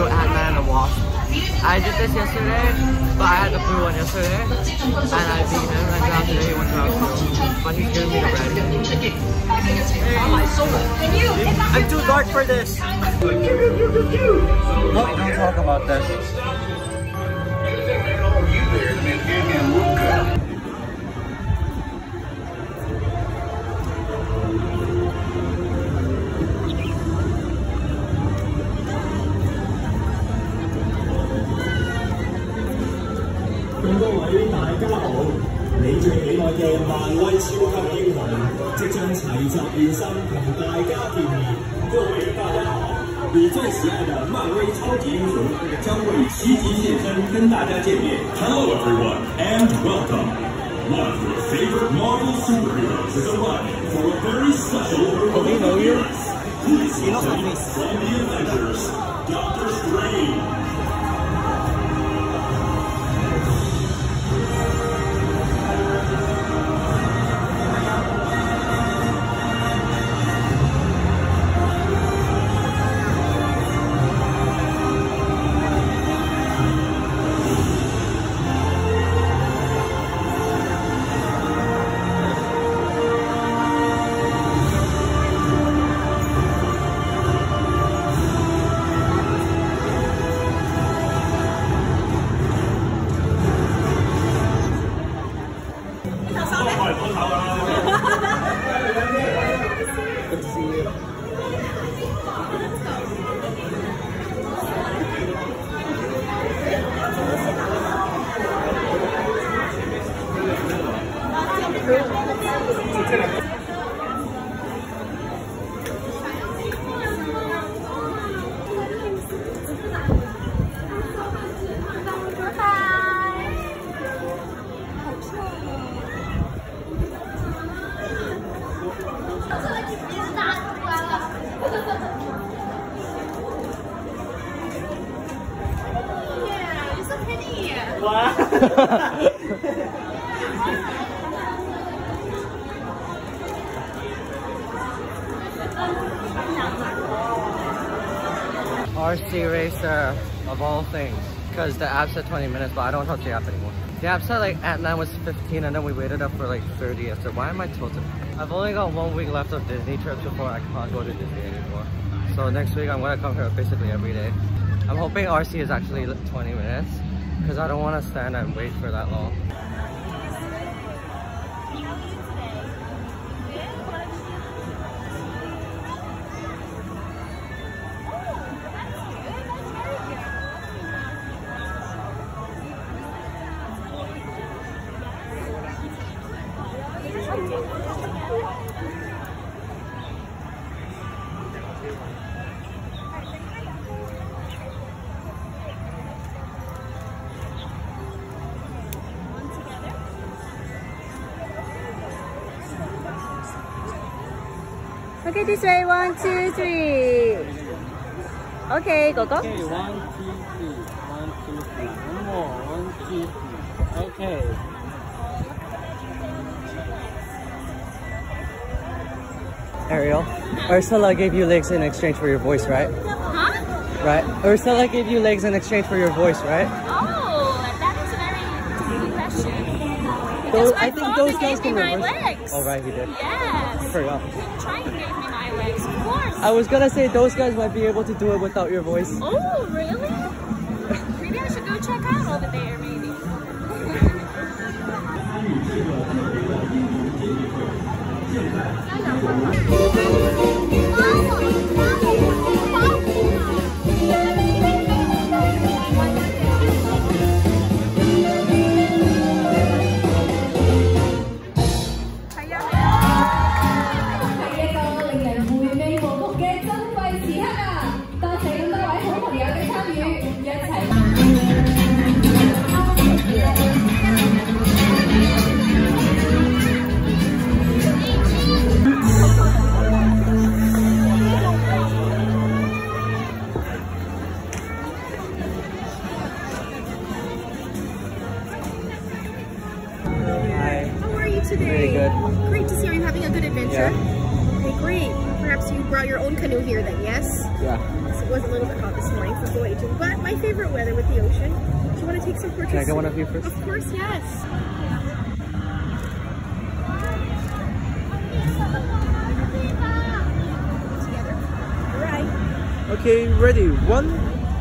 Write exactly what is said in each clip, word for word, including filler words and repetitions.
do Ant-Man and the Wasp. I did this yesterday, but I had the blue one yesterday, and I beat him, and now today he went to round two. But he's giving me the red. I'm too dark for this! No, don't talk about this. Hello everyone, and welcome. One of your favorite Marvel superheroes is arriving for a very special Oh, we know you? Please welcome from the Avengers, Doctor Strange. Good to see you. Wow. R C Racer of all things, because the app said twenty minutes, but I don't touch the app anymore. The app said like Ant-Man was fifteen, and then we waited up for like thirty. So why am I tilted? I've only got one week left of Disney trips before I can't go to Disney anymore. So next week I'm gonna come here basically every day. I'm hoping R C is actually twenty minutes, because I don't want to stand and wait for that long. Okay, this way. One, two, three. Okay, go go. Okay, one, two, three. One, two, three. One more. One, two, three. Okay. Ariel, Ursula gave you legs in exchange for your voice, right? Huh? Right? Ursula gave you legs in exchange for your voice, right? Oh, that is a very easy question. Those, my I think father those gave guys me can my reverse. legs. Oh, right, he did. Yes. I forgot. Trying to give me my legs, of course. I was gonna say those guys might be able to do it without your voice. Oh, really? Maybe I should go check out over there, maybe. Hi. How are you today? Pretty good. Great to see you. Are you having a good adventure? Yeah. Okay, great. Perhaps you brought your own canoe here then, yes? Yeah. So it was a little bit hot this morning for voyaging, but my favorite weather with the ocean. Do you want to take some pictures? Can I get one of you first? Of course, yes. Together. All right. Okay, ready. One.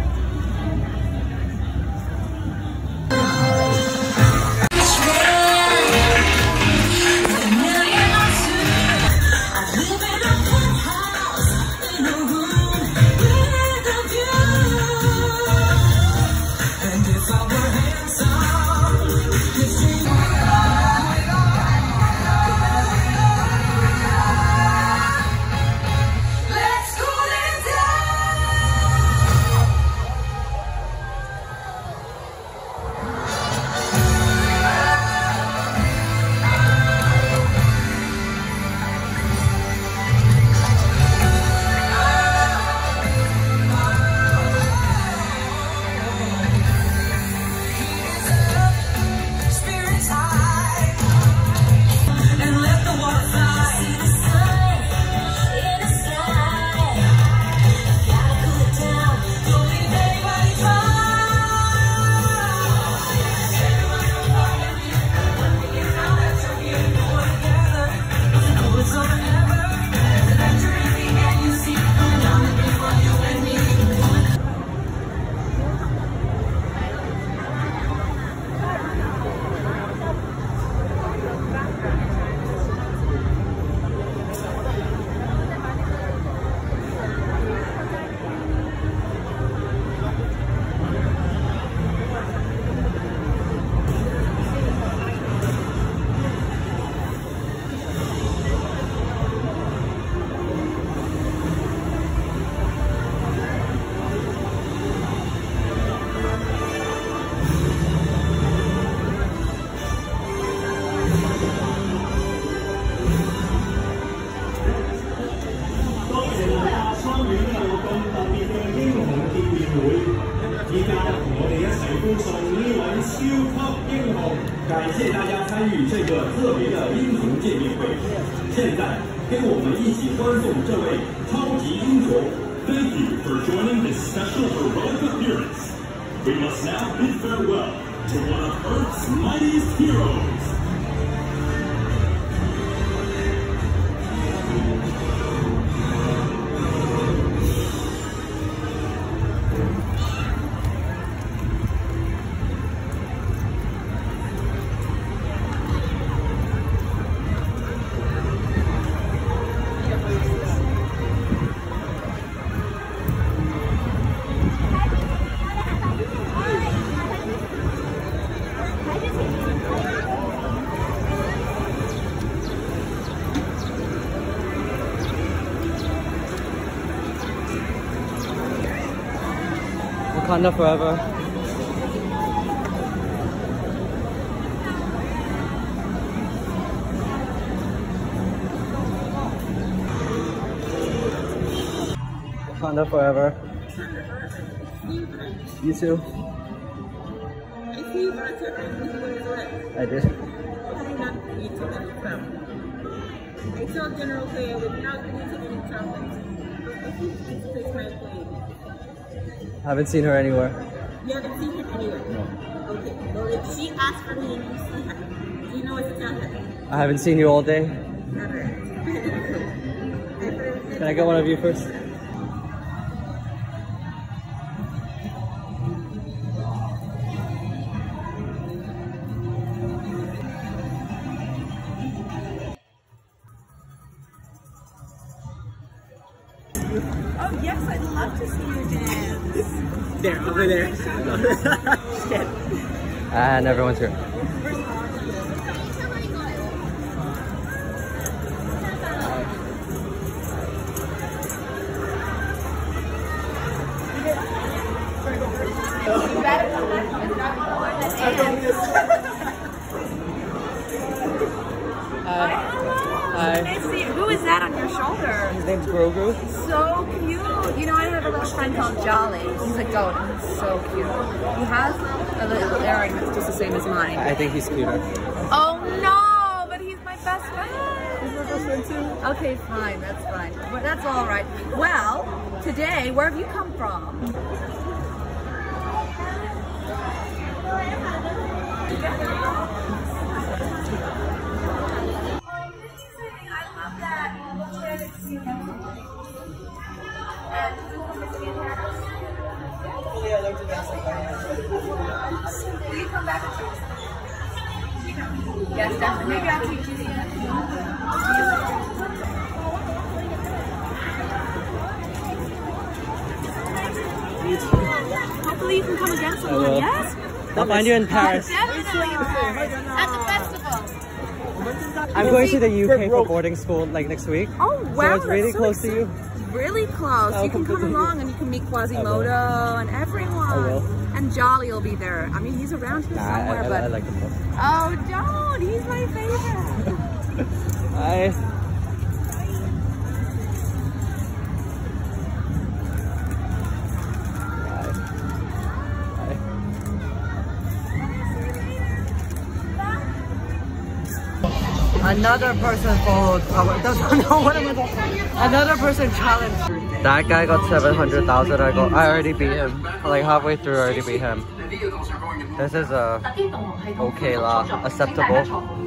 Thank you for joining this special heroic appearance. We must now bid farewell to one of Earth's mightiest heroes. Wakanda forever. Wakanda forever. You too. I did. I told General Kay I would not be to any chocolates. This my plane. I haven't seen her anywhere. You haven't seen her anywhere? No. Okay. Well, if she asks for me and you see her, do you know what to tell her? I haven't seen you all day. Never. Can I get one of you first? Oh yes, I'd love to see you dance. There, over there. And everyone's here. Hi. Nice to see you. Who is that on your shoulder? His name's Grogu. So cute. You know, I have a little friend called Jolly. He's a goat and he's so cute. He has a little earring that's just the same as mine. I think he's cuter. Oh no, but he's my best friend. Okay, fine, that's fine. But that's all right. Well, today, where have you come from? Will you come back and show us? Yes, definitely. Maybe I'll teach you. Hopefully you can come again I sometime, will. yes? I'll find you in Paris. Definitely in Paris. At the festival. I'm going to the U K for boarding school like next week. Oh, wow. So it's really that's so close to you. Really close. I'll you can come come visit you. along and you can meet Quasimodo and everyone. I will. And Jolly will be there. I mean, he's around here Nah, I, somewhere, I, but... I like them both. Oh, don't! He's my favorite. Bye. Another person followed. Oh, doesn't know what am I talking? Another person challenged. That guy got seven hundred thousand. I got. I already beat him. Like halfway through, I already beat him. This is uh, okay lah, acceptable.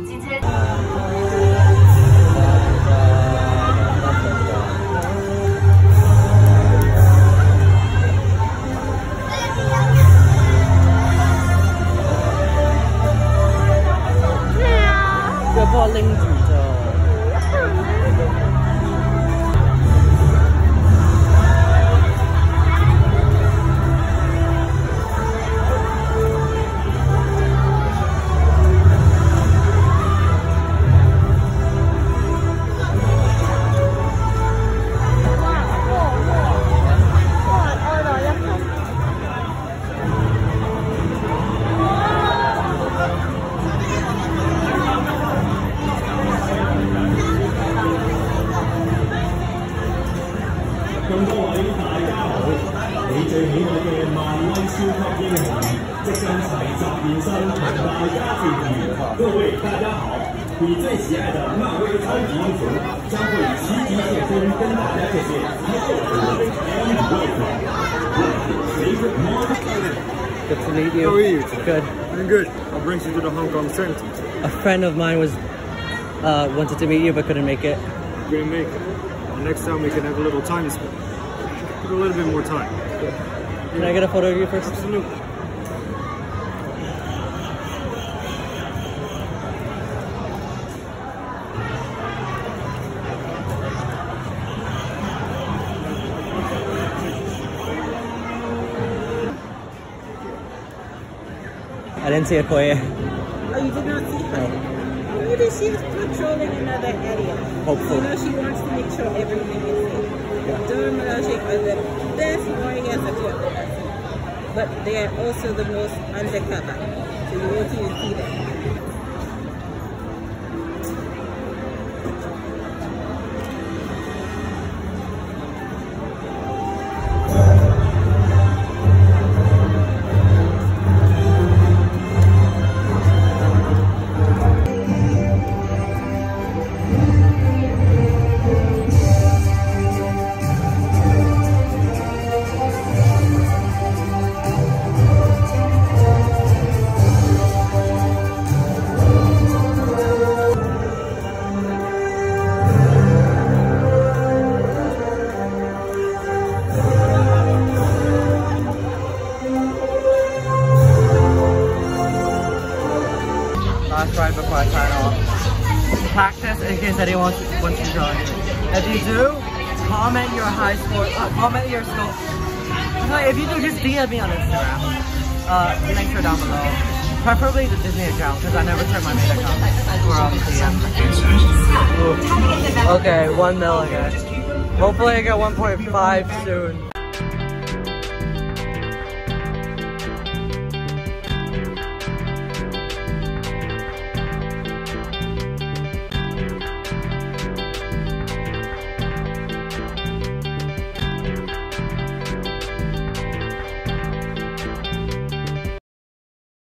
Good to meet you. How are you? Good. I'm good. What brings you to the Hong Kong Center? A friend of mine was uh, wanted to meet you but couldn't make it. Gonna make it. Well, next time we can have a little time to spend. Put a little bit more time. Can I get a photo of you first? Absolutely. I didn't see a Koye. Oh, you did not see her? No. Maybe she was patrolling another area. Hopeful. You know, she wants to make sure everything is safe. Don't Malajik are the best warriors that you have ever seen. But they are also the most undercover. So you won't even see them. Last ride before I sign off. Practice in case anyone wants to join. If you do, comment your high score, uh, comment your score. No, if you do, just D M me on Instagram. Uh, links are down below. Preferably the Disney account, because I never check my main account. Or on D M. Okay, one mil again. Hopefully I get one point five soon.